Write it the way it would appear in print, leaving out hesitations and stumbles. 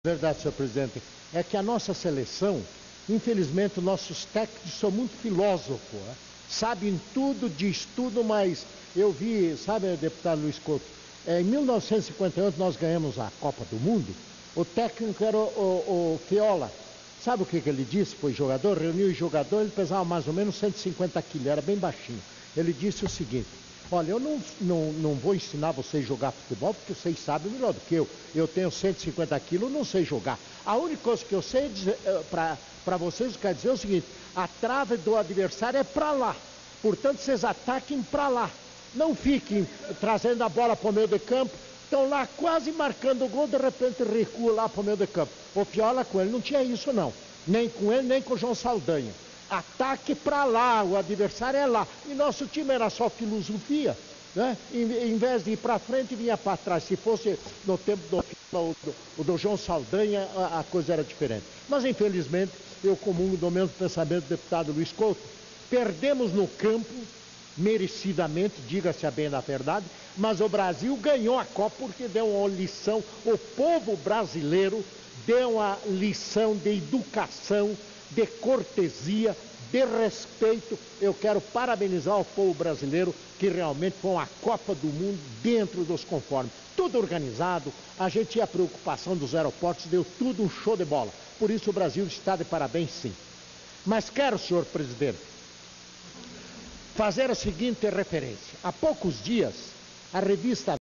Verdade, senhor presidente, é que a nossa seleção, infelizmente, nossos técnicos são muito filósofos, né? Sabem tudo, diz tudo, mas eu vi, sabe, deputado Luiz Couto, em 1958 nós ganhamos a Copa do Mundo, o técnico era o Fiola. Sabe o que ele disse? Foi jogador, reuniu o jogador, ele pesava mais ou menos 150 quilos, era bem baixinho. Ele disse o seguinte: olha, eu não vou ensinar vocês a jogar futebol, porque vocês sabem melhor do que eu. Eu tenho 150 quilos, não sei jogar. A única coisa que eu sei dizer para vocês, quer dizer o seguinte: a trave do adversário é para lá. Portanto, vocês ataquem para lá. Não fiquem trazendo a bola para o meio de campo. Estão lá quase marcando o gol, de repente recua lá para o meio de campo. O Fiola com ele não tinha isso não. Nem com ele, nem com o João Saldanha. Ataque para lá, o adversário é lá. E nosso time era só filosofia, né? Em vez de ir para frente, vinha para trás. Se fosse no tempo do João Saldanha, a coisa era diferente. Mas infelizmente, eu comungo do mesmo pensamento do deputado Luiz Couto. Perdemos no campo, merecidamente, diga-se a bem da verdade, mas o Brasil ganhou a Copa porque deu uma lição, o povo brasileiro deu uma lição de educação, de cortesia, de respeito. Eu quero parabenizar o povo brasileiro, que realmente foi uma Copa do Mundo dentro dos conformes. Tudo organizado, a gente tinha a preocupação dos aeroportos, deu tudo um show de bola. Por isso o Brasil está de parabéns, sim. Mas quero, senhor presidente, fazer a seguinte referência. Há poucos dias, a revista